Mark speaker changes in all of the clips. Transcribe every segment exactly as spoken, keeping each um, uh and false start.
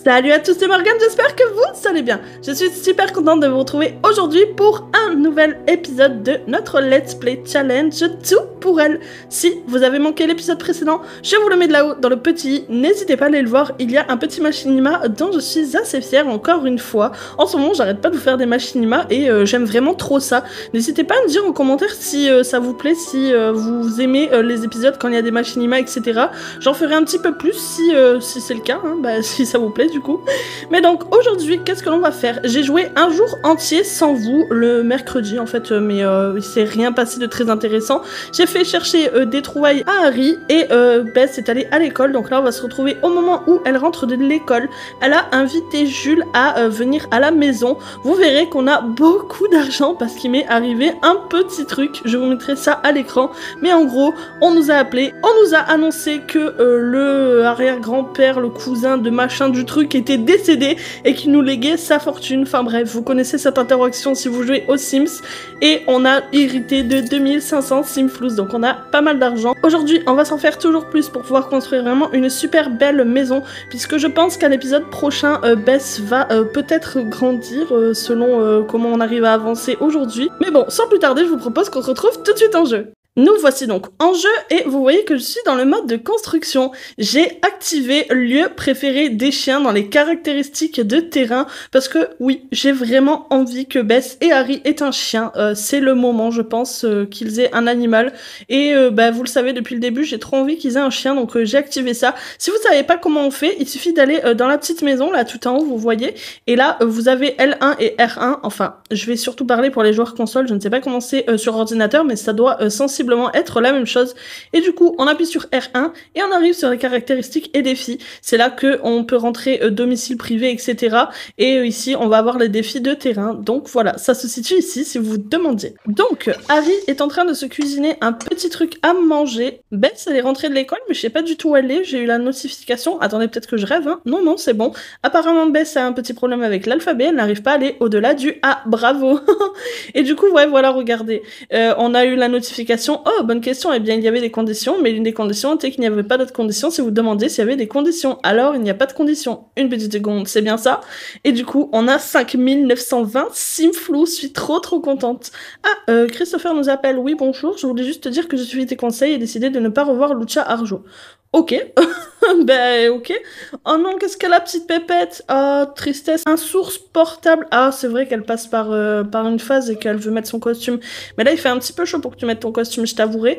Speaker 1: Salut à tous, c'est Morgane, j'espère que vous allez bien. Je suis super contente de vous retrouver aujourd'hui pour un nouvel épisode de notre Let's Play Challenge Tout pour elle. Si vous avez manqué l'épisode précédent, je vous le mets de là-haut dans le petit, n'hésitez pas à aller le voir, il y a un petit machinima dont je suis assez fière encore une fois. En ce moment, j'arrête pas de vous faire des machinima et euh, j'aime vraiment trop ça. N'hésitez pas à me dire en commentaire si euh, ça vous plaît, si euh, vous aimez euh, les épisodes quand il y a des machinima, et cetera. J'en ferai un petit peu plus si, euh, si c'est le cas, hein, bah, si ça vous plaît du coup. Mais donc aujourd'hui, qu'est-ce que l'on va faire? J'ai joué un jour entier sans vous, le mercredi en fait, mais euh, il s'est rien passé de très intéressant. J'ai fait chercher euh, des trouvailles à Harry et euh, Bess est allée à l'école, donc là on va se retrouver au moment où elle rentre de l'école. Elle a invité Jules à euh, venir à la maison. Vous verrez qu'on a beaucoup d'argent parce qu'il m'est arrivé un petit truc, je vous mettrai ça à l'écran, mais en gros, on nous a appelé, on nous a annoncé que euh, le arrière-grand-père, le cousin de machin du truc était décédé et qui nous léguait sa fortune. Enfin bref, vous connaissez cette interaction si vous jouez aux Sims. Et on a hérité de deux mille cinq cents Simflous, donc on a pas mal d'argent. Aujourd'hui, on va s'en faire toujours plus pour pouvoir construire vraiment une super belle maison, puisque je pense qu'à l'épisode prochain, euh, Bess va euh, peut-être grandir euh, selon euh, comment on arrive à avancer aujourd'hui. Mais bon, sans plus tarder, je vous propose qu'on se retrouve tout de suite en jeu. Nous voici donc en jeu et vous voyez que je suis dans le mode de construction. J'ai activé lieu préféré des chiens dans les caractéristiques de terrain parce que oui, j'ai vraiment envie que Bess et Harry aient un chien. Euh, c'est le moment, je pense, euh, qu'ils aient un animal. Et euh, bah, vous le savez depuis le début, j'ai trop envie qu'ils aient un chien, donc euh, j'ai activé ça. Si vous savez pas comment on fait, il suffit d'aller euh, dans la petite maison, là tout en haut, vous voyez. Et là, euh, vous avez L un et R un. Enfin, je vais surtout parler pour les joueurs console, je ne sais pas comment c'est euh, sur ordinateur, mais ça doit euh, sensiblement être la même chose. Et du coup, on appuie sur R un et on arrive sur les caractéristiques et défis. C'est là que on peut rentrer euh, domicile privé, et cetera. Et euh, ici, on va avoir les défis de terrain. Donc voilà, ça se situe ici si vous vous demandiez. Donc, Harry est en train de se cuisiner un petit truc à manger. Bess, elle est rentrée de l'école, mais je sais pas du tout où elle est. J'ai eu la notification. Attendez, peut-être que je rêve, hein. Non, non, c'est bon. Apparemment, Bess a un petit problème avec l'alphabet. Elle n'arrive pas à aller au-delà du A. Bravo. Et du coup, ouais, voilà, regardez. Euh, on a eu la notification. Oh, bonne question. Eh bien, il y avait des conditions, mais l'une des conditions était qu'il n'y avait pas d'autres conditions si vous demandez s'il y avait des conditions. Alors, il n'y a pas de conditions. Une petite seconde, c'est bien ça. Et du coup, on a cinq mille neuf cent vingt Simflous. Je suis trop, trop contente. Ah, euh, Christopher nous appelle. Oui, bonjour. Je voulais juste te dire que j'ai suivi tes conseils et décidé de ne pas revoir Lucha Arjo. Ok. Ben, ok. Oh non, qu'est-ce qu'elle a, petite pépette? Ah, tristesse. Un source portable. Ah, c'est vrai qu'elle passe par, euh, par une phase et qu'elle veut mettre son costume. Mais là, il fait un petit peu chaud pour que tu mettes ton costume, je t'avouerai.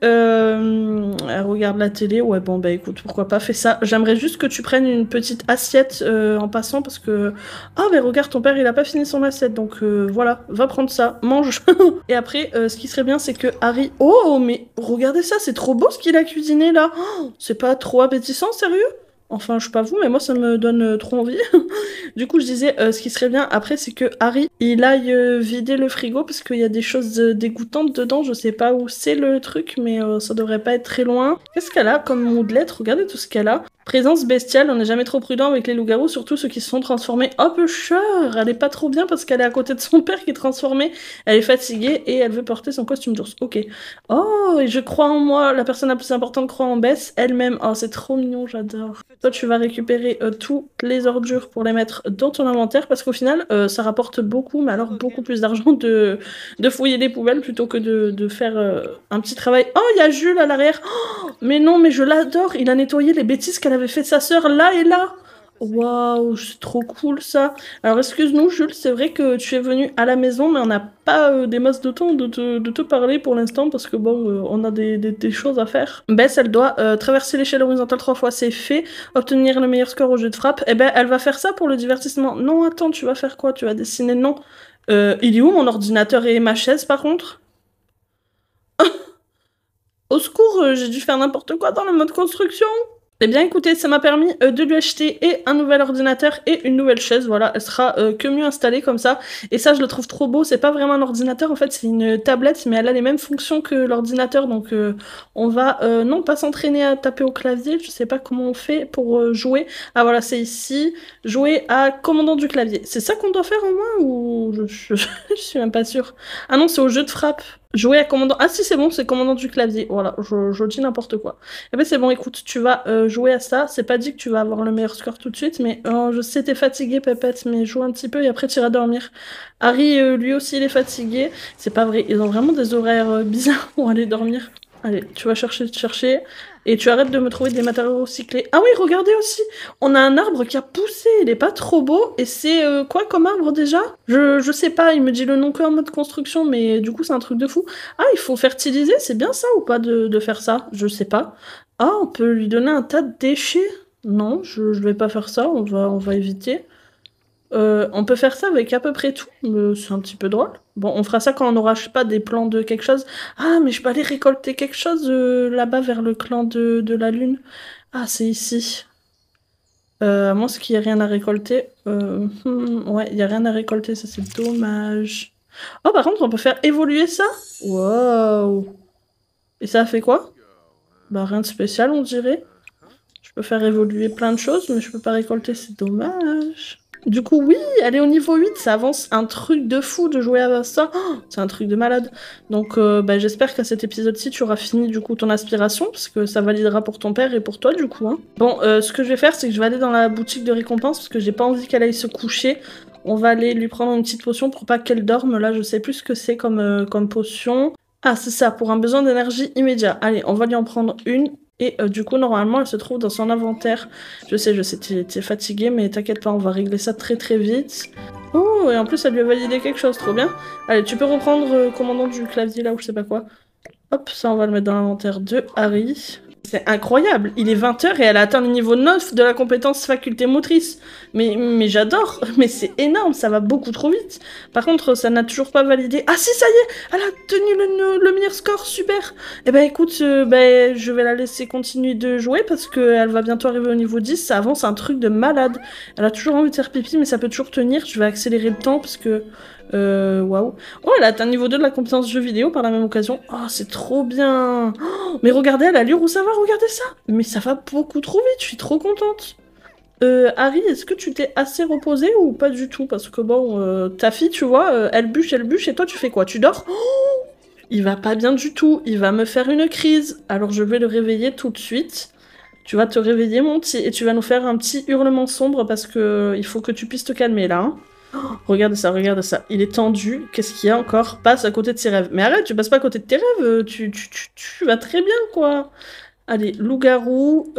Speaker 1: Euh, elle regarde la télé. Ouais, bon, bah écoute, pourquoi pas, fais ça. J'aimerais juste que tu prennes une petite assiette euh, en passant parce que... Ah, mais regarde, ton père, il a pas fini son assiette. Donc euh, voilà, va prendre ça, mange. Et après, euh, ce qui serait bien, c'est que Harry... Oh, mais regardez ça, c'est trop beau ce qu'il a cuisiné, là. Oh, c'est pas trop appétissant, sérieux? Enfin, je sais pas vous, mais moi ça me donne euh, trop envie. Du coup, je disais, euh, ce qui serait bien après, c'est que Harry, il aille euh, vider le frigo parce qu'il y a des choses euh, dégoûtantes dedans. Je sais pas où c'est le truc, mais euh, ça devrait pas être très loin. Qu'est-ce qu'elle a comme moodlette? Regardez tout ce qu'elle a. Présence bestiale, on n'est jamais trop prudent avec les loups-garous, surtout ceux qui se sont transformés. Oh, peu cher! Elle est pas trop bien parce qu'elle est à côté de son père qui est transformé. Elle est fatiguée et elle veut porter son costume d'ours. Ok. Oh, et je crois en moi, la personne la plus importante croit en Bess elle-même. Oh, c'est trop mignon, j'adore. Toi, tu vas récupérer euh, toutes les ordures pour les mettre dans ton inventaire parce qu'au final, euh, ça rapporte beaucoup, mais alors beaucoup plus d'argent de, de fouiller les poubelles plutôt que de, de faire euh, un petit travail. Oh, il y a Jules à l'arrière. Oh, mais non, mais je l'adore. Il a nettoyé les bêtises qu'elle avait fait sa sœur là et là. Waouh, c'est trop cool ça. Alors excuse-nous Jules, c'est vrai que tu es venu à la maison, mais on n'a pas euh, des masses de temps de te, de te parler pour l'instant parce que bon, euh, on a des, des, des choses à faire. Bess, elle doit euh, traverser l'échelle horizontale trois fois, c'est fait. Obtenir le meilleur score au jeu de frappe. Eh ben, elle va faire ça pour le divertissement. Non, attends, tu vas faire quoi? Tu vas dessiner? Non. Euh, il est où mon ordinateur et ma chaise par contre? Au secours, euh, j'ai dû faire n'importe quoi dans le mode construction. Eh bien écoutez, ça m'a permis euh, de lui acheter et un nouvel ordinateur et une nouvelle chaise, voilà, elle sera euh, que mieux installée comme ça, et ça je le trouve trop beau, c'est pas vraiment un ordinateur en fait, c'est une tablette, mais elle a les mêmes fonctions que l'ordinateur, donc euh, on va euh, non pas s'entraîner à taper au clavier, je sais pas comment on fait pour euh, jouer, ah voilà c'est ici, jouer à commandant du clavier, c'est ça qu'on doit faire au moins, ou je, je, je suis même pas sûre, ah non c'est au jeu de frappe. Jouer à commandant... Ah si, c'est bon, c'est commandant du clavier. Voilà, je, je dis n'importe quoi. Eh ben c'est bon, écoute, tu vas euh, jouer à ça. C'est pas dit que tu vas avoir le meilleur score tout de suite, mais euh, je sais, t'es fatigué, Pépette, mais joue un petit peu et après tu iras dormir. Harry, euh, lui aussi, il est fatigué. C'est pas vrai, ils ont vraiment des horaires euh, bizarres pour aller dormir. Allez, tu vas chercher, chercher, et tu arrêtes de me trouver des matériaux recyclés. Ah oui, regardez aussi, on a un arbre qui a poussé, il est pas trop beau, et c'est euh, quoi comme arbre déjà? je, je sais pas, il me dit le nom que en mode construction, mais du coup c'est un truc de fou. Ah, il faut fertiliser, c'est bien ça ou pas de, de faire ça? Je sais pas. Ah, on peut lui donner un tas de déchets? Non, je, je vais pas faire ça, on va, on va éviter. Euh, on peut faire ça avec à peu près tout, mais c'est un petit peu drôle. Bon, on fera ça quand on aura, je sais pas, des plans de quelque chose. Ah, mais je peux aller récolter quelque chose euh, là-bas vers le clan de, de la lune. Ah, c'est ici. Euh, à moins qu'il n'y ait rien à récolter. Euh, hmm, ouais, il n'y a rien à récolter, ça c'est dommage. Oh, par contre, on peut faire évoluer ça? Wow! Et ça a fait quoi? Bah, rien de spécial, on dirait. Je peux faire évoluer plein de choses, mais je peux pas récolter, c'est dommage. Du coup, oui, elle est au niveau huit, ça avance un truc de fou de jouer à ça. Oh, c'est un truc de malade. Donc, euh, bah, j'espère qu'à cet épisode-ci, tu auras fini du coup ton aspiration, parce que ça validera pour ton père et pour toi, du coup. Hein. Bon, euh, ce que je vais faire, c'est que je vais aller dans la boutique de récompense, parce que j'ai pas envie qu'elle aille se coucher. On va aller lui prendre une petite potion pour pas qu'elle dorme. Là, je sais plus ce que c'est comme, euh, comme potion. Ah, c'est ça, pour un besoin d'énergie immédiat. Allez, on va lui en prendre une. Et euh, du coup, normalement, elle se trouve dans son inventaire. Je sais, je sais, t'es t'es fatiguée, mais t'inquiète pas, on va régler ça très très vite. Oh, et en plus, elle lui a validé quelque chose, trop bien. Allez, tu peux reprendre euh, commandant du clavier là ou je sais pas quoi. Hop, ça, on va le mettre dans l'inventaire de Harry. C'est incroyable, il est vingt heures et elle a atteint le niveau neuf de la compétence faculté motrice. Mais, mais j'adore, mais c'est énorme, ça va beaucoup trop vite. Par contre, ça n'a toujours pas validé. Ah si, ça y est, elle a tenu le, le meilleur score, super. Eh ben écoute, euh, ben, je vais la laisser continuer de jouer parce qu'elle va bientôt arriver au niveau dix, ça avance un truc de malade. Elle a toujours envie de faire pipi, mais ça peut toujours tenir. Je vais accélérer le temps parce que... Euh, waouh. Oh, elle a atteint niveau deux de la compétence jeu vidéo par la même occasion. Oh, c'est trop bien. Oh, mais regardez à l'allure où ça va, regardez ça. Mais ça va beaucoup trop vite, je suis trop contente. Euh, Harry, est-ce que tu t'es assez reposé ou pas du tout? Parce que bon, euh, ta fille, tu vois, euh, elle bûche, elle bûche, et toi, tu fais quoi? Tu dors? Oh, il va pas bien du tout, il va me faire une crise. Alors je vais le réveiller tout de suite. Tu vas te réveiller, mon petit, et tu vas nous faire un petit hurlement sombre parce que il faut que tu puisses te calmer là. Hein. Regarde ça, regarde ça. Il est tendu. Qu'est-ce qu'il y a encore? Passe à côté de ses rêves. Mais arrête, tu passes pas à côté de tes rêves. Tu, tu, tu, tu vas très bien, quoi. Allez, loup-garou.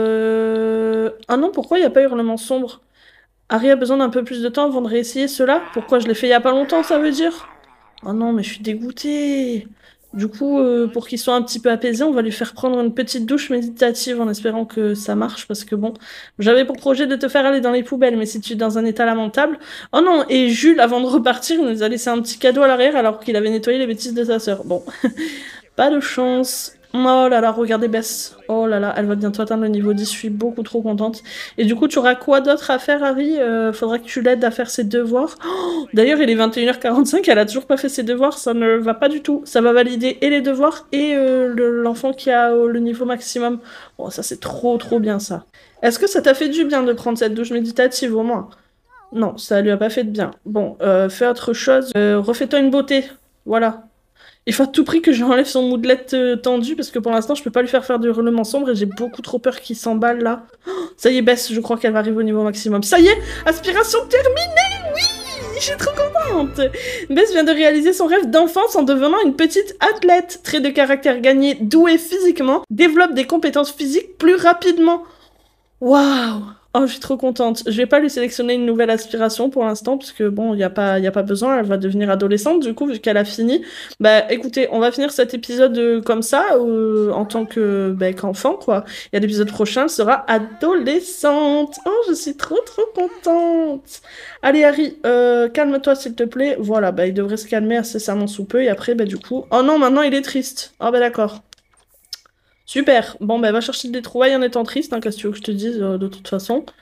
Speaker 1: Euh... Ah non, pourquoi il n'y a pas hurlement sombre? Harry a besoin d'un peu plus de temps avant de réessayer cela. Pourquoi je l'ai fait il y a pas longtemps, ça veut dire? Oh non, mais je suis dégoûtée. Du coup, euh, pour qu'il soit un petit peu apaisé, on va lui faire prendre une petite douche méditative en espérant que ça marche, parce que bon, j'avais pour projet de te faire aller dans les poubelles, mais si tu es dans un état lamentable... Oh non, et Jules, avant de repartir, il nous a laissé un petit cadeau à l'arrière alors qu'il avait nettoyé les bêtises de sa sœur. Bon, pas de chance. Oh là là, regardez Bess. Oh là là, elle va bientôt atteindre le niveau dix, je suis beaucoup trop contente. Et du coup, tu auras quoi d'autre à faire, Harry? euh, Faudra que tu l'aides à faire ses devoirs. Oh, d'ailleurs, il est vingt et une heures quarante-cinq, elle a toujours pas fait ses devoirs, ça ne va pas du tout. Ça va valider et les devoirs et euh, l'enfant qui a euh, le niveau maximum. Oh, ça c'est trop trop bien ça. Est-ce que ça t'a fait du bien de prendre cette douche méditative au moins? Non, ça lui a pas fait de bien. Bon, euh, fais autre chose. Euh, refais-toi une beauté. Voilà. Il faut à tout prix que je lui enlève son moodlet euh, tendu parce que pour l'instant je peux pas lui faire faire du hurlement sombre et j'ai beaucoup trop peur qu'il s'emballe là. Oh, ça y est, Bess, je crois qu'elle va arriver au niveau maximum. Ça y est, aspiration terminée, oui, je suis trop contente. Bess vient de réaliser son rêve d'enfance en devenant une petite athlète. Trait de caractère gagné, douée physiquement, développe des compétences physiques plus rapidement. Waouh! Oh, je suis trop contente. Je vais pas lui sélectionner une nouvelle aspiration pour l'instant, parce que bon, il n'y a pas, y a pas besoin, elle va devenir adolescente, du coup, vu qu'elle a fini. Bah, écoutez, on va finir cet épisode euh, comme ça, euh, en tant que, bah, qu'enfant, quoi. Et l'épisode prochain, elle sera adolescente. Oh, je suis trop, trop contente. Allez, Harry, euh, calme-toi, s'il te plaît. Voilà, bah, il devrait se calmer incessamment sous peu, et après, bah, du coup... Oh non, maintenant, il est triste. Oh, bah, d'accord. Super, bon bah va chercher des trouvailles en étant triste, hein, qu'est-ce que tu veux que je te dise euh, de toute façon.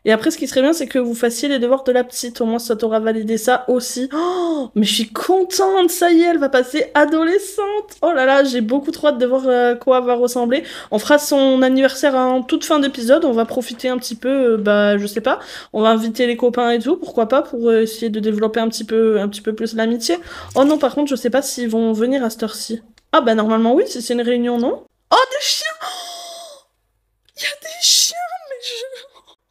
Speaker 1: Et après, ce qui serait bien, c'est que vous fassiez les devoirs de la petite. Au moins, ça t'aura validé ça aussi. Oh, mais je suis contente, ça y est, elle va passer adolescente. Oh là là, j'ai beaucoup trop hâte de voir à quoi elle va ressembler. On fera son anniversaire en toute fin d'épisode. On va profiter un petit peu, euh, bah, je sais pas. On va inviter les copains et tout, pourquoi pas, pour euh, essayer de développer un petit peu, un petit peu plus l'amitié. Oh non, par contre, je sais pas s'ils vont venir à cette heure-ci. Ah bah normalement oui, si c'est une réunion, non? Oh, des chiens! Il y a des chiens, mais je...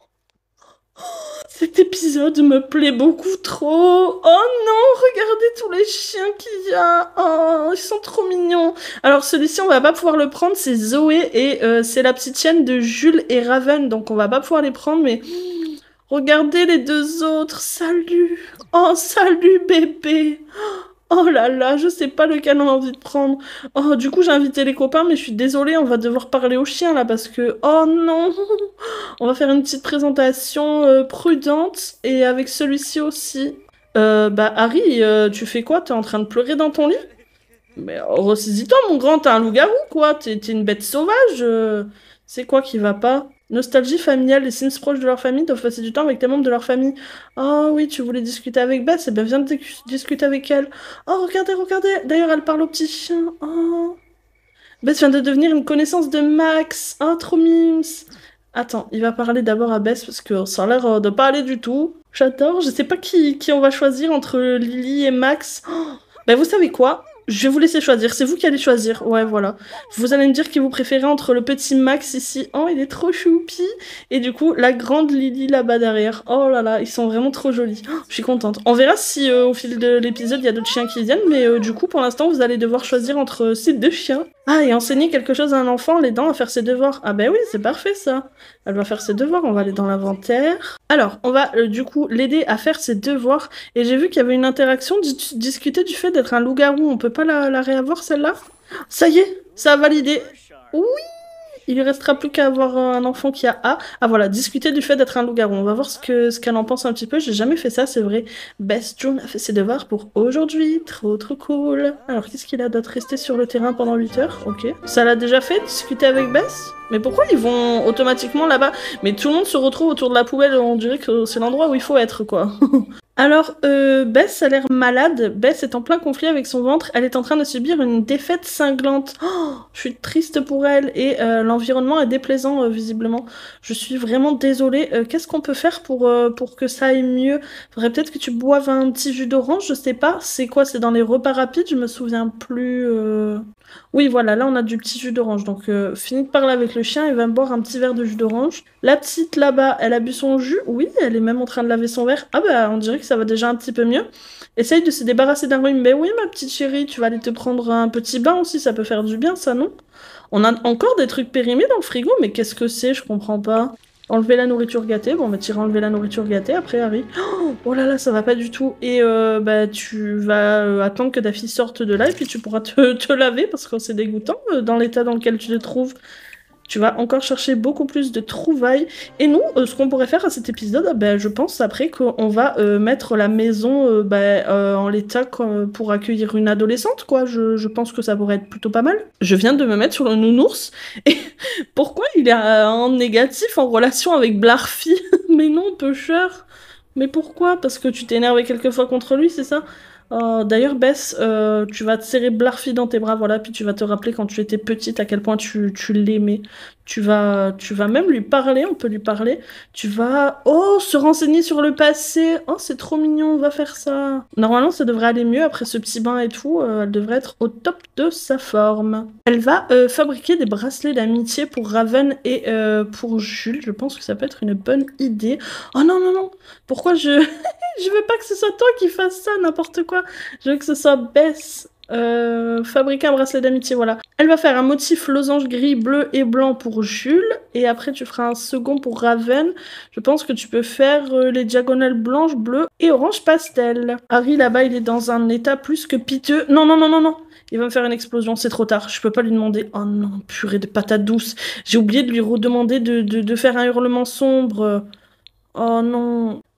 Speaker 1: Cet épisode me plaît beaucoup trop. Oh non, regardez tous les chiens qu'il y a. Oh, ils sont trop mignons. Alors celui-ci, on va pas pouvoir le prendre, c'est Zoé et euh, c'est la petite chienne de Jules et Raven, donc on va pas pouvoir les prendre, mais regardez les deux autres. Salut. Oh, salut bébé. Oh là là, je sais pas lequel on a envie de prendre. Oh, du coup, j'ai invité les copains, mais je suis désolée, on va devoir parler aux chiens là parce que... Oh non! On va faire une petite présentation euh, prudente et avec celui-ci aussi. Euh, bah, Harry, euh, tu fais quoi? T'es en train de pleurer dans ton lit? Mais oh, ressaisis-toi, mon grand, t'es un loup-garou, quoi. T'es t'es une bête sauvage. euh. C'est quoi qui va pas? Nostalgie familiale, les Sims proches de leur famille doivent passer du temps avec les membres de leur famille. Oh oui, tu voulais discuter avec Beth, eh bien viens de discuter avec elle. Oh, regardez, regardez, d'ailleurs elle parle au petit chien. Oh. Beth vient de devenir une connaissance de Max. Oh, trop mimes. Attends, il va parler d'abord à Beth parce que ça a l'air euh, de pas aller du tout. J'adore, je sais pas qui, qui on va choisir entre Lily et Max. Oh. Ben vous savez quoi? Je vais vous laisser choisir, c'est vous qui allez choisir. Ouais, voilà. Vous allez me dire qui vous préférez entre le petit Max ici. Oh, il est trop choupi. Et du coup, la grande Lily là-bas derrière. Oh là là, ils sont vraiment trop jolis. Oh, je suis contente. On verra si euh, au fil de l'épisode, il y a d'autres chiens qui viennent. Mais euh, du coup, pour l'instant, vous allez devoir choisir entre euh, ces deux chiens. Ah, et enseigner quelque chose à un enfant, l'aidant à faire ses devoirs. Ah ben oui, c'est parfait ça. Elle va faire ses devoirs, on va aller dans l'inventaire. Alors, on va euh, du coup l'aider à faire ses devoirs. Et j'ai vu qu'il y avait une interaction, dis discuter du fait d'être un loup-garou. On peut pas la, la réavoir celle-là? Ça y est, ça a validé. Oui! Il lui restera plus qu'à avoir un enfant qui a A. Ah voilà, discuter du fait d'être un loup-garou. On va voir ce que ce qu'elle en pense un petit peu. J'ai jamais fait ça, c'est vrai. Best June a fait ses devoirs pour aujourd'hui. Trop trop cool. Alors qu'est-ce qu'il a d'autre? Rester sur le terrain pendant huit heures. Ok. Ça l'a déjà fait, discuter avec Bess? Mais pourquoi ils vont automatiquement là-bas? Mais tout le monde se retrouve autour de la poubelle. On dirait que c'est l'endroit où il faut être, quoi. Alors, euh, Bess a l'air malade. Bess est en plein conflit avec son ventre. Elle est en train de subir une défaite cinglante. Oh, je suis triste pour elle. Et euh, l'environnement est déplaisant, euh, visiblement. Je suis vraiment désolée. Euh, Qu'est-ce qu'on peut faire pour, euh, pour que ça aille mieux? Faudrait peut-être que tu boives un petit jus d'orange, je sais pas. C'est quoi? C'est dans les repas rapides? Je me souviens plus... euh... Oui, voilà, là on a du petit jus d'orange. Donc, euh, fini de parler avec le chien, il va me boire un petit verre de jus d'orange. La petite là-bas, elle a bu son jus. Oui, elle est même en train de laver son verre. Ah bah, on dirait que ça va déjà un petit peu mieux. Essaye de se débarrasser d'un rhume. Mais oui, ma petite chérie, tu vas aller te prendre un petit bain aussi, ça peut faire du bien, ça, non? On a encore des trucs périmés dans le frigo, mais qu'est-ce que c'est? Je comprends pas. Enlever la nourriture gâtée. Bon, bah, tu iras enlever la nourriture gâtée après, Harry. Oh, oh là là, ça va pas du tout. Et euh, bah, tu vas euh, attendre que ta fille sorte de là et puis tu pourras te, te laver parce que c'est dégoûtant euh, dans l'état dans lequel tu te trouves. Tu vas encore chercher beaucoup plus de trouvailles. Et nous, euh, ce qu'on pourrait faire à cet épisode, ben, je pense après qu'on va euh, mettre la maison euh, ben, euh, en l'état pour accueillir une adolescente, quoi. Je, je pense que ça pourrait être plutôt pas mal. Je viens de me mettre sur le nounours. Et pourquoi il est euh, en négatif en relation avec Blarfy? Mais non, pêcheur. Mais pourquoi? Parce que tu t'es énervé quelquefois contre lui, c'est ça? Oh, d'ailleurs, Bess, euh, tu vas te serrer Blarfy dans tes bras, voilà, puis tu vas te rappeler quand tu étais petite à quel point tu, tu l'aimais. Tu vas, tu vas même lui parler, on peut lui parler. Tu vas, oh, se renseigner sur le passé. Oh, c'est trop mignon, on va faire ça. Normalement, ça devrait aller mieux après ce petit bain et tout. Euh, elle devrait être au top de sa forme. Elle va euh, fabriquer des bracelets d'amitié pour Raven et euh, pour Jules. Je pense que ça peut être une bonne idée. Oh non, non, non. Pourquoi je... je veux pas que ce soit toi qui fasses ça, n'importe quoi. Je veux que ce soit Bess. Euh, fabriquer un bracelet d'amitié, voilà. Elle va faire un motif losange gris, bleu et blanc pour Jules. Et après, tu feras un second pour Raven. Je pense que tu peux faire euh, les diagonales blanches, bleues et orange pastel. Harry, là-bas, il est dans un état plus que piteux. Non, non, non, non, non. Il va me faire une explosion, c'est trop tard. Je peux pas lui demander. Oh non, purée de patates douces. J'ai oublié de lui redemander de, de, de faire un hurlement sombre. Oh non.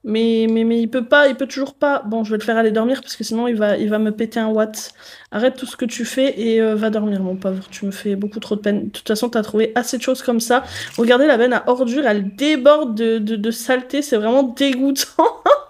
Speaker 1: Mais, mais, mais il peut pas, il peut toujours pas. Bon, je vais le faire aller dormir parce que sinon il va, il va me péter un watt. Arrête tout ce que tu fais et euh, va dormir, mon pauvre. Tu me fais beaucoup trop de peine. De toute façon, t'as trouvé assez de choses comme ça. Regardez, la benne à ordures, elle déborde de, de, de saleté. C'est vraiment dégoûtant.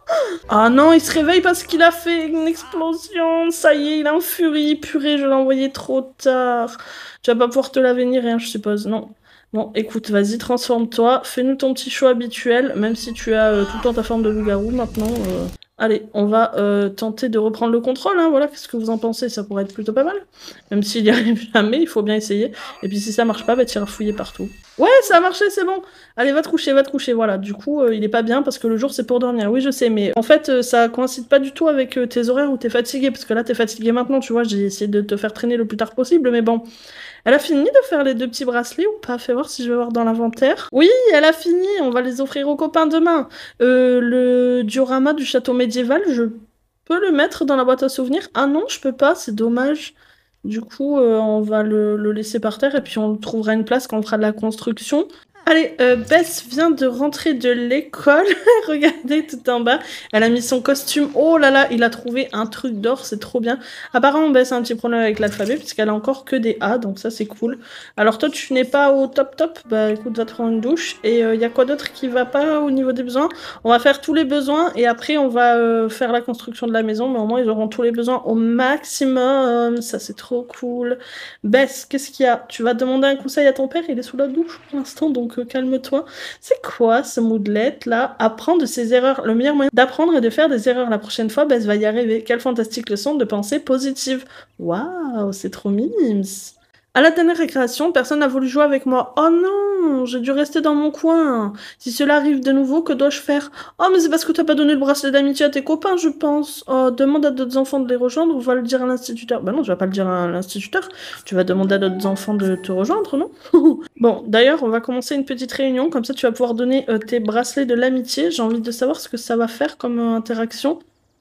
Speaker 1: Ah non, il se réveille parce qu'il a fait une explosion. Ça y est, il est en furie. Purée, je l'ai envoyé trop tard. Tu vas pas pouvoir te laver ni rien, je suppose. Non. Bon, écoute, vas-y, transforme-toi. Fais-nous ton petit show habituel, même si tu as euh, tout le temps ta forme de loup-garou maintenant. euh. Allez, on va euh, tenter de reprendre le contrôle, hein, voilà, qu'est-ce que vous en pensez? Ça pourrait être plutôt pas mal. Même s'il n'y arrive jamais, il faut bien essayer. Et puis si ça marche pas, bah t'iras fouiller partout. Ouais, ça a marché, c'est bon. Allez, va te coucher, va te coucher, voilà. Du coup, euh, il est pas bien parce que le jour, c'est pour dormir. Oui, je sais, mais en fait, euh, ça coïncide pas du tout avec euh, tes horaires où t'es fatigué. Parce que là, t'es fatigué maintenant, tu vois, j'ai essayé de te faire traîner le plus tard possible, mais bon. Elle a fini de faire les deux petits bracelets ou pas? Fais voir si je vais voir dans l'inventaire. Oui, elle a fini, on va les offrir aux copains demain. Euh, le diorama du château médiéval, je peux le mettre dans la boîte à souvenirs? Ah non, je peux pas, c'est dommage. Du coup, euh, on va le, le laisser par terre et puis on trouvera une place quand on fera de la construction. Allez, euh, Bess vient de rentrer de l'école. Regardez tout en bas. Elle a mis son costume. Oh là là, il a trouvé un truc d'or, c'est trop bien. Apparemment, Bess a un petit problème avec l'alphabet puisqu'elle a encore que des A, donc ça c'est cool. Alors toi, tu n'es pas au top top. Bah écoute, va te prendre une douche. Et il euh, y a quoi d'autre qui va pas au niveau des besoins? On va faire tous les besoins et après on va euh, faire la construction de la maison. Mais au moins, ils auront tous les besoins au maximum. Ça c'est trop cool. Bess, qu'est-ce qu'il y a? Tu vas demander un conseil à ton père, il est sous la douche pour l'instant, donc euh, calme-toi. C'est quoi ce moodlet là? Apprendre de ses erreurs. Le meilleur moyen d'apprendre est de faire des erreurs. La prochaine fois, Bess va y arriver. Quelle fantastique leçon de pensée positive. Waouh, c'est trop mimes. À la dernière récréation, personne n'a voulu jouer avec moi. Oh non, j'ai dû rester dans mon coin. Si cela arrive de nouveau, que dois-je faire? Oh, mais c'est parce que t'as pas donné le bracelet d'amitié à tes copains, je pense. Oh, demande à d'autres enfants de les rejoindre ou va le dire à l'instituteur. Bah non, tu vas pas le dire à l'instituteur. Tu vas demander à d'autres enfants de te rejoindre, non? Bon, d'ailleurs, on va commencer une petite réunion. Comme ça, tu vas pouvoir donner euh, tes bracelets de l'amitié. J'ai envie de savoir ce que ça va faire comme euh, interaction.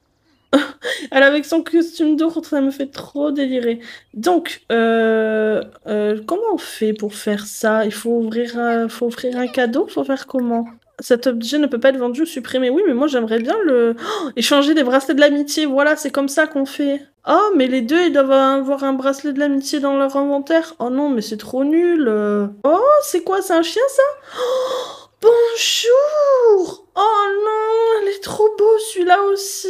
Speaker 1: Elle avec son costume d'ours, ça me fait trop délirer. Donc, euh, euh, comment on fait pour faire ça? Il faut ouvrir, un, faut offrir un cadeau? Faut faire comment? Cet objet ne peut pas être vendu ou supprimé. Oui, mais moi j'aimerais bien le oh, échanger des bracelets de l'amitié. Voilà, c'est comme ça qu'on fait. Oh, mais les deux, ils doivent avoir un bracelet de l'amitié dans leur inventaire. Oh non, mais c'est trop nul. Oh, c'est quoi? C'est un chien, ça? Oh, bonjour! Oh non, elle est trop beau, celui-là aussi.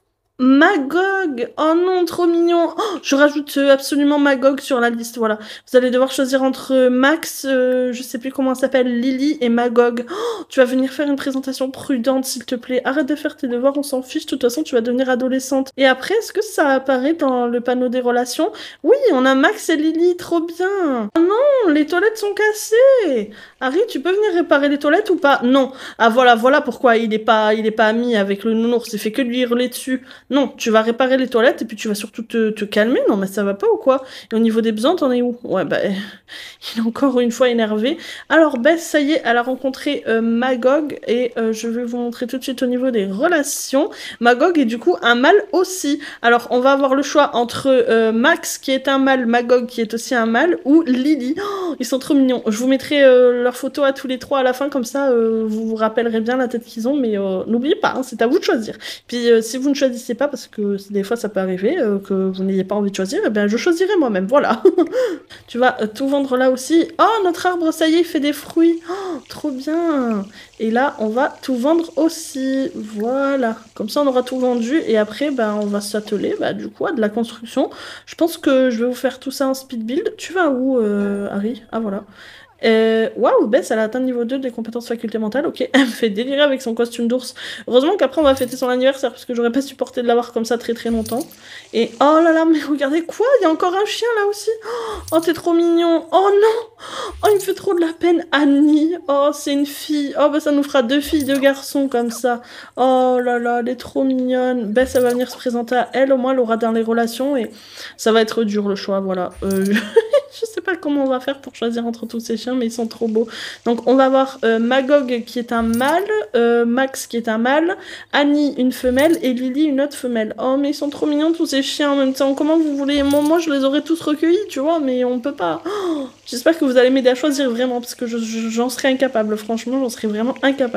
Speaker 1: Magog! Oh non, trop mignon! Oh, je rajoute euh, absolument Magog sur la liste, voilà. Vous allez devoir choisir entre Max, euh, je sais plus comment elle s'appelle, Lily et Magog. Oh, tu vas venir faire une présentation prudente, s'il te plaît. Arrête de faire tes devoirs, on s'en fiche. De toute façon, tu vas devenir adolescente. Et après, est-ce que ça apparaît dans le panneau des relations? Oui, on a Max et Lily, trop bien! Oh non, les toilettes sont cassées! Harry, tu peux venir réparer les toilettes ou pas? Non. Ah voilà, voilà pourquoi il est pas, il est pas ami avec le nounours, il fait que lui hurler dessus. Non, tu vas réparer les toilettes et puis tu vas surtout te, te calmer. Non, mais ça va pas ou quoi? Et au niveau des besoins, t'en es où? Ouais, bah, il est encore une fois énervé. Alors, Bess, ça y est, elle a rencontré euh, Magog et euh, je vais vous montrer tout de suite au niveau des relations. Magog est du coup un mâle aussi. Alors, on va avoir le choix entre euh, Max qui est un mâle, Magog qui est aussi un mâle ou Lily. Oh, ils sont trop mignons. Je vous mettrai euh, leurs photos à tous les trois à la fin, comme ça euh, vous vous rappellerez bien la tête qu'ils ont, mais euh, n'oubliez pas, hein, c'est à vous de choisir. Puis euh, si vous ne choisissez pas, parce que des fois ça peut arriver euh, que vous n'ayez pas envie de choisir, eh bien je choisirai moi-même, voilà. Tu vas euh, tout vendre là aussi. Oh, notre arbre, ça y est, il fait des fruits. Oh, trop bien. Et là, on va tout vendre aussi. Voilà. Comme ça, on aura tout vendu. Et après, ben, on va s'atteler bah, du coup à de la construction. Je pense que je vais vous faire tout ça en speed build. Tu vas où, euh, Harry? Ah, voilà. Euh, Waouh, Bess, elle a atteint niveau deux des compétences facultés mentales. Ok, elle me fait délirer avec son costume d'ours. Heureusement qu'après on va fêter son anniversaire parce que j'aurais pas supporté de l'avoir comme ça très très longtemps. Et oh là là, mais regardez quoi? Il y a encore un chien là aussi. Oh, t'es trop mignon. Oh non. Oh, il me fait trop de la peine. Annie. Oh, c'est une fille. Oh, bah ça nous fera deux filles, deux garçons comme ça. Oh là là, elle est trop mignonne. Bess, elle va venir se présenter à elle. Au moins, elle aura dans les relations et ça va être dur le choix. Voilà. Euh, je sais pas comment on va faire pour choisir entre tous ces chiens, mais ils sont trop beaux. Donc on va avoir euh, Magog qui est un mâle, euh, Max qui est un mâle, Annie une femelle et Lily une autre femelle. Oh mais ils sont trop mignons tous ces chiens en même temps. Comment vous voulez? Moi, moi je les aurais tous recueillis, tu vois, mais on peut pas. Oh, j'espère que vous allez m'aider à choisir vraiment parce que j'en je, je, serais incapable. Franchement, j'en serais vraiment incapable.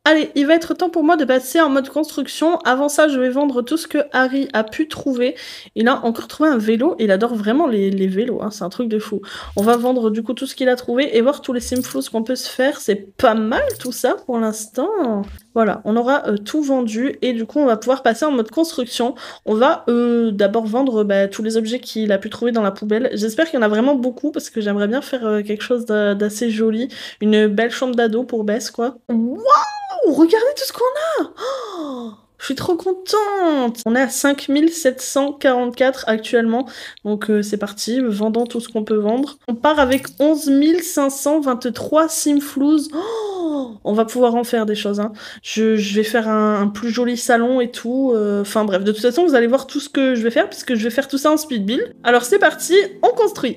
Speaker 1: Allez, il va être temps pour moi de passer en mode construction. Avant ça, je vais vendre tout ce que Harry a pu trouver. Il a encore trouvé un vélo. Il adore vraiment les, les vélos, hein, c'est un truc de fou. On va vendre du coup tout ce qu'il a trouvé et voir tous les simflous qu'on peut se faire. C'est pas mal tout ça pour l'instant. Voilà, on aura euh, tout vendu et du coup on va pouvoir passer en mode construction. On va euh, d'abord vendre bah, tous les objets qu'il a pu trouver dans la poubelle. J'espère qu'il y en a vraiment beaucoup parce que j'aimerais bien faire euh, quelque chose d'assez joli. Une belle chambre d'ado pour Bess, quoi. Waouh! Regardez tout ce qu'on a! Oh, je suis trop contente! On est à cinq mille sept cent quarante-quatre actuellement, donc euh, c'est parti, vendons tout ce qu'on peut vendre. On part avec onze mille cinq cent vingt-trois simflouz. Oh, on va pouvoir en faire des choses, hein. Je, je vais faire un, un plus joli salon et tout. euh, Enfin bref, de toute façon, vous allez voir tout ce que je vais faire, puisque je vais faire tout ça en speed build. Alors c'est parti, on construit!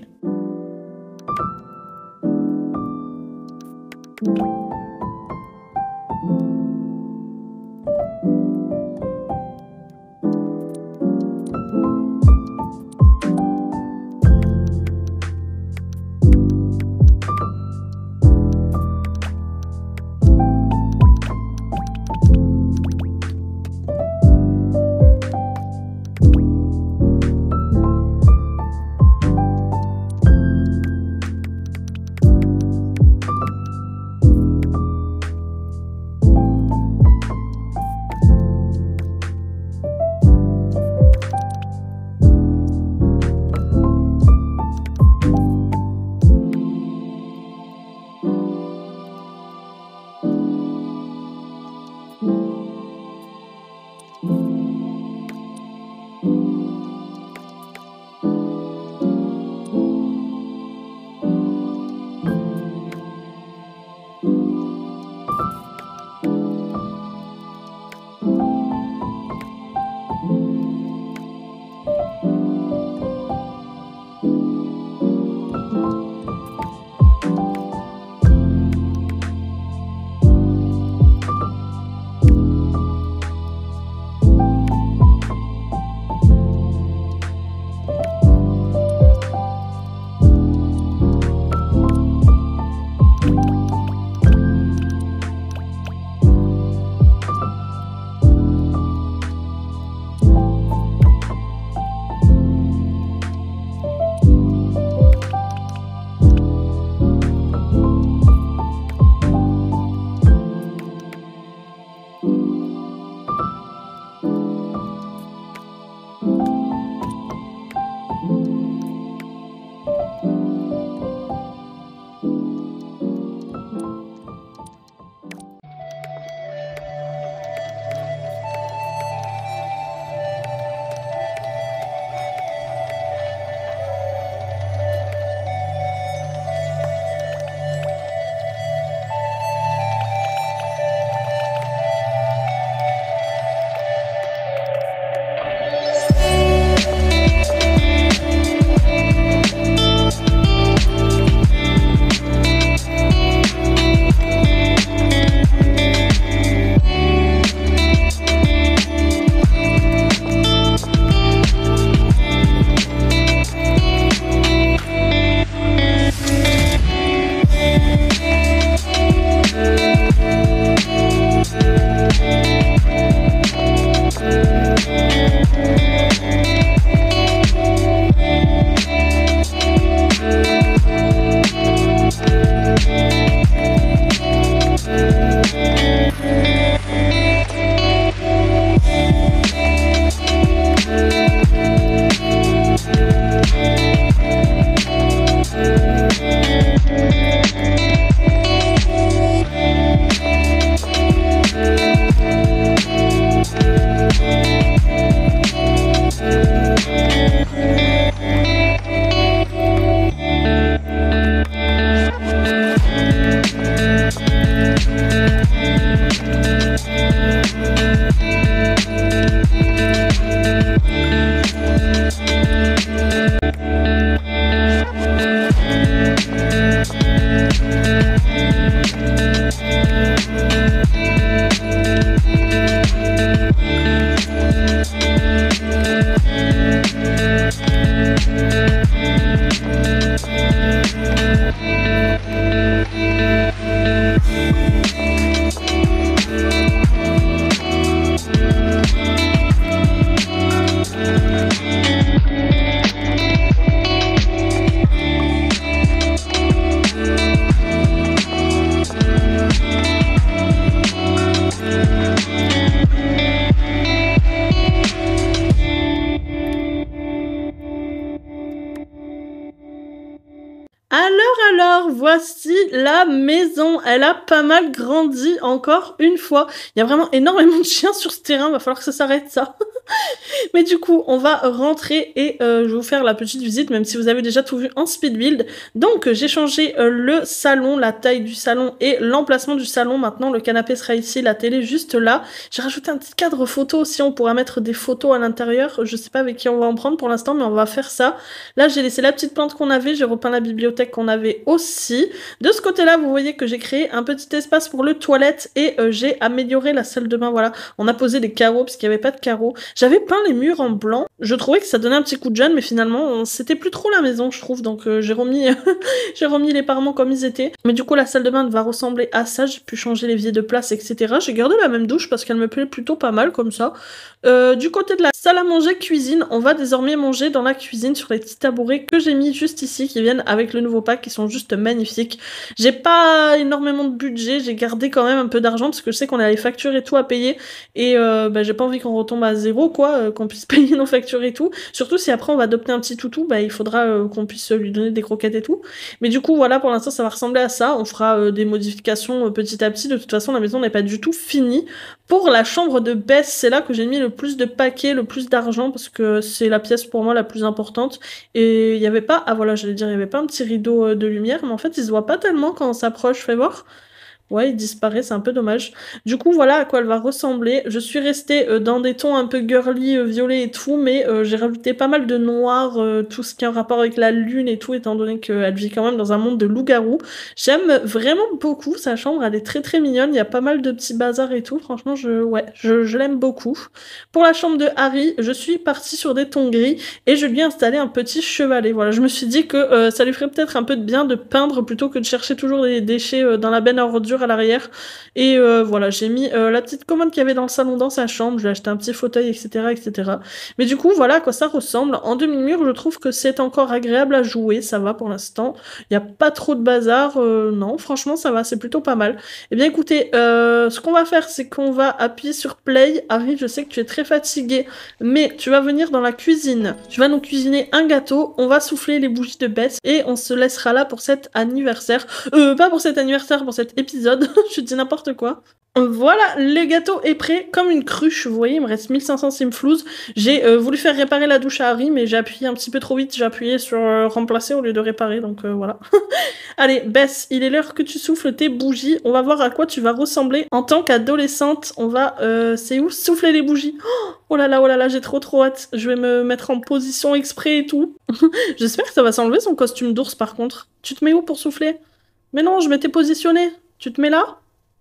Speaker 1: la maison. Elle a pas mal grandi encore une fois. Il y a vraiment énormément de chiens sur ce terrain. Va falloir que ça s'arrête ça. Mais du coup, on va rentrer et euh, je vais vous faire la petite visite, même si vous avez déjà tout vu en speed build. Donc, j'ai changé euh, le salon, la taille du salon et l'emplacement du salon. Maintenant, le canapé sera ici, la télé juste là. J'ai rajouté un petit cadre photo aussi. On pourra mettre des photos à l'intérieur. Je sais pas avec qui on va en prendre pour l'instant, mais on va faire ça. Là, j'ai laissé la petite plante qu'on avait. J'ai repeint la bibliothèque qu'on avait aussi. De ce côté-là, vous voyez que j'ai créé un petit espace pour le toilette et euh, j'ai amélioré la salle de bain. Voilà, on a posé des carreaux parce qu'il n'y avait pas de carreaux. J'avais peint les murs en blanc. Je trouvais que ça donnait un petit coup de jeune, mais finalement, c'était plus trop la maison, je trouve. Donc, euh, j'ai remis, j'ai remis les parements comme ils étaient. Mais du coup, la salle de bain va ressembler à ça. J'ai pu changer l'évier de place, et cetera. J'ai gardé la même douche parce qu'elle me plaît plutôt pas mal comme ça. Euh, du côté de la salle à manger cuisine, on va désormais manger dans la cuisine sur les petits tabourets que j'ai mis juste ici, qui viennent avec le nouveau pack, qui sont juste magnifiques. J'ai pas énormément de budget, j'ai gardé quand même un peu d'argent parce que je sais qu'on a les factures et tout à payer. Et euh, bah, j'ai pas envie qu'on retombe à zéro, quoi, euh, qu'on puisse payer nos factures et tout. Surtout si après on va adopter un petit toutou, bah il faudra euh, qu'on puisse lui donner des croquettes et tout. Mais du coup, voilà, pour l'instant, ça va ressembler à ça. On fera euh, des modifications euh, petit à petit. De toute façon, la maison n'est pas du tout finie. Pour la chambre de Bess, c'est là que j'ai mis le plus de paquets, le plus d'argent, parce que c'est la pièce pour moi la plus importante. Et il n'y avait pas, ah voilà, j'allais dire, il n'y avait pas un petit rideau euh, de lumière, mais en fait, il se voit pas tellement quand on s'approche. Fais voir. Ouais, il disparaît, c'est un peu dommage. Du coup, voilà à quoi elle va ressembler. Je suis restée euh, dans des tons un peu girly, euh, violet et tout, mais euh, j'ai rajouté pas mal de noir, euh, tout ce qui est en rapport avec la lune et tout, étant donné qu'elle vit quand même dans un monde de loup-garou. J'aime vraiment beaucoup sa chambre, elle est très très mignonne, il y a pas mal de petits bazars et tout, franchement, je, ouais, je, je l'aime beaucoup. Pour la chambre de Harry, je suis partie sur des tons gris et je lui ai installé un petit chevalet. Voilà, je me suis dit que euh, ça lui ferait peut-être un peu de bien de peindre plutôt que de chercher toujours des déchets euh, dans la benne à ordures à l'arrière. Et euh, voilà, j'ai mis euh, la petite commode qu'il y avait dans le salon dans sa chambre, j'ai acheté un petit fauteuil, et cetera, et cetera. Mais du coup, voilà à quoi ça ressemble. En demi-mur, je trouve que c'est encore agréable à jouer, ça va pour l'instant. Il n'y a pas trop de bazar, euh, non, franchement, ça va, c'est plutôt pas mal. Eh bien, écoutez, euh, ce qu'on va faire, c'est qu'on va appuyer sur Play. Harry, je sais que tu es très fatigué, mais tu vas venir dans la cuisine. Tu vas nous cuisiner un gâteau, on va souffler les bougies de Bess et on se laissera là pour cet anniversaire. Euh, pas pour cet anniversaire, pour cet épisode. Je dis n'importe quoi. Voilà, le gâteau est prêt comme une cruche. Vous voyez, il me reste mille cinq cents simflouz. J'ai euh, voulu faire réparer la douche à Harry, mais j'ai appuyé un petit peu trop vite. J'ai appuyé sur euh, remplacer au lieu de réparer, donc euh, voilà. Allez, Bess, il est l'heure que tu souffles tes bougies. On va voir à quoi tu vas ressembler en tant qu'adolescente. On va, euh, c'est où? Souffler les bougies. Oh là là, oh là là, j'ai trop trop hâte. Je vais me mettre en position exprès et tout. J'espère que ça va s'enlever son costume d'ours par contre. Tu te mets où pour souffler? Mais non, je m'étais positionnée. Tu te mets là?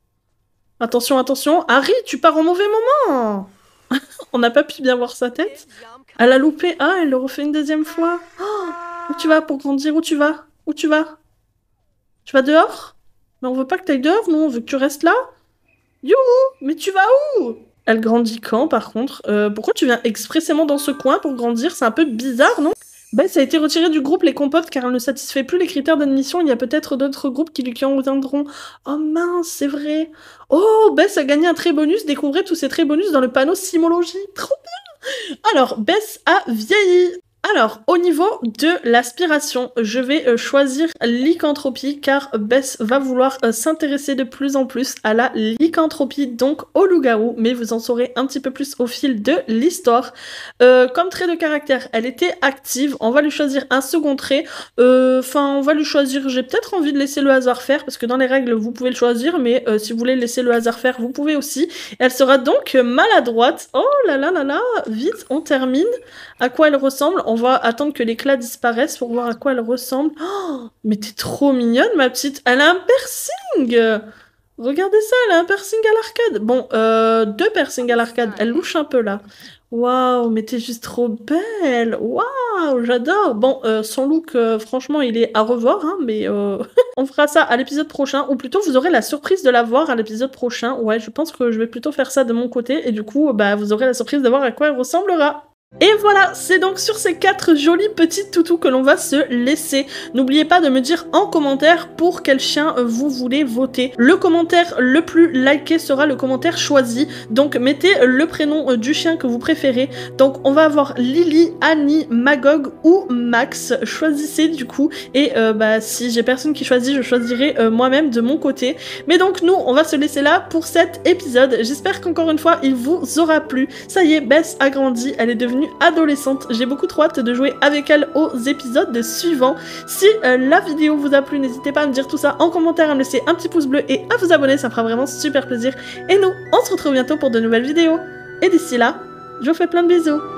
Speaker 1: Attention, attention. Harry, tu pars au mauvais moment. On n'a pas pu bien voir sa tête. Elle a loupé. Ah, elle le refait une deuxième fois. Oh, où tu vas pour grandir? Où tu vas? Où tu vas? Tu vas dehors? Mais on veut pas que tu ailles dehors, nous. On veut que tu restes là. Youhou! Mais tu vas où? Elle grandit quand, par contre? euh, Pourquoi tu viens expressément dans ce coin pour grandir? C'est un peu bizarre, non? Bess a été retirée du groupe Les Compotes car elle ne satisfait plus les critères d'admission. Il y a peut-être d'autres groupes qui lui conviendront. Oh mince, c'est vrai. Oh, Bess a gagné un trait bonus. Découvrez tous ces traits bonus dans le panneau Simologie. Trop bien. Alors, Bess a vieilli. Alors, au niveau de l'aspiration, je vais euh, choisir lycanthropie car Bess va vouloir euh, s'intéresser de plus en plus à la lycanthropie, donc au loup-garou, mais vous en saurez un petit peu plus au fil de l'histoire. Euh, comme trait de caractère, elle était active, on va lui choisir un second trait, enfin euh, on va lui choisir, j'ai peut-être envie de laisser le hasard faire, parce que dans les règles vous pouvez le choisir, mais euh, si vous voulez laisser le hasard faire, vous pouvez aussi. Elle sera donc maladroite. Oh là là là là, vite, on termine. À quoi elle ressemble? On va attendre que l'éclat disparaisse pour voir à quoi elle ressemble. Oh, mais t'es trop mignonne, ma petite. Elle a un piercing. Regardez ça, elle a un piercing à l'arcade. Bon, euh, deux piercings à l'arcade. Elle louche un peu, là. Waouh, mais t'es juste trop belle. Waouh, j'adore. Bon, euh, son look, euh, franchement, il est à revoir, hein, mais euh... on fera ça à l'épisode prochain. Ou plutôt, vous aurez la surprise de la voir à l'épisode prochain. Ouais, je pense que je vais plutôt faire ça de mon côté. Et du coup, bah, vous aurez la surprise de voir à quoi elle ressemblera. Et voilà, c'est donc sur ces quatre jolis petits toutous que l'on va se laisser. N'oubliez pas de me dire en commentaire pour quel chien vous voulez voter. Le commentaire le plus liké sera le commentaire choisi. Donc mettez le prénom du chien que vous préférez. Donc on va avoir Lily, Annie, Magog ou Max. Choisissez du coup. Et euh, bah, si j'ai personne qui choisit, je choisirai euh, moi-même de mon côté. Mais donc nous, on va se laisser là pour cet épisode. J'espère qu'encore une fois, il vous aura plu. Ça y est, Bess a grandi, elle est devenue adolescente. J'ai beaucoup trop hâte de jouer avec elle aux épisodes suivants. Si euh, la vidéo vous a plu, n'hésitez pas à me dire tout ça en commentaire, à me laisser un petit pouce bleu et à vous abonner, ça me fera vraiment super plaisir. Et nous, on se retrouve bientôt pour de nouvelles vidéos. Et d'ici là, je vous fais plein de bisous.